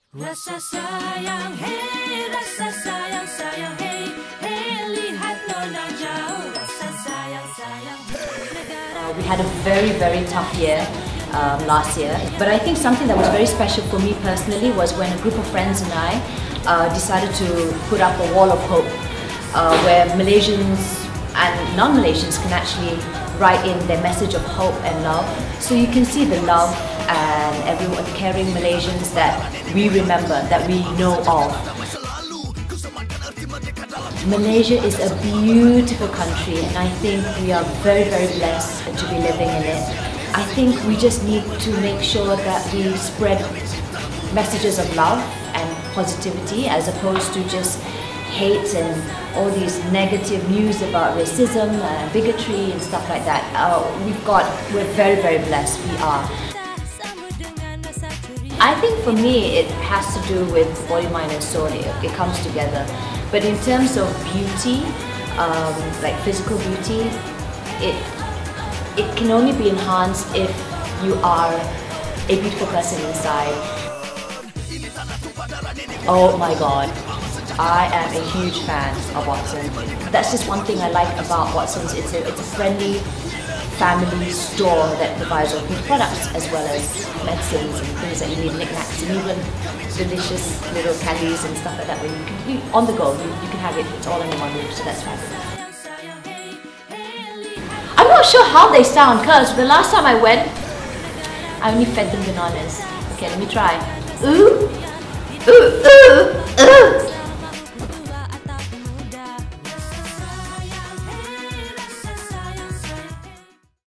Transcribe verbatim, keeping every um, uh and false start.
Rasa sayang, hey, rasa sayang, sayang, hey, hey, lihat nona jauh, rasa sayang, sayang. Uh, we had a very, very tough year um, last year, but I think something that was very special for me personally was when a group of friends and I uh, decided to put up a wall of hope, uh, where Malaysians and non-Malaysians can actually write in their message of hope and love, so you can see the love and everyone, the caring Malaysians that we remember, that we know of. Malaysia is a beautiful country, and I think we are very, very blessed to be living in it. I think we just need to make sure that we spread messages of love and positivity as opposed to just hate and all these negative news about racism and bigotry and stuff like that. Uh, we've got, we're very, very blessed, we are. I think for me it has to do with body, mind and soul. It, it comes together. But in terms of beauty, um, like physical beauty, it, it can only be enhanced if you are a beautiful person inside. Oh my god, I am a huge fan of Watsons. That's just one thing I like about Watsons. It's a, it's a friendly family store that provides all good products as well as medicines and things that you need, knickknacks, and even delicious little candies and stuff like that where you can be on the go, you, you can have it, it's all in one room, so that's fabulous. I'm not sure how they sound because the last time I went, I only fed them bananas. Okay, let me try. Ooh, ooh, ooh, ooh.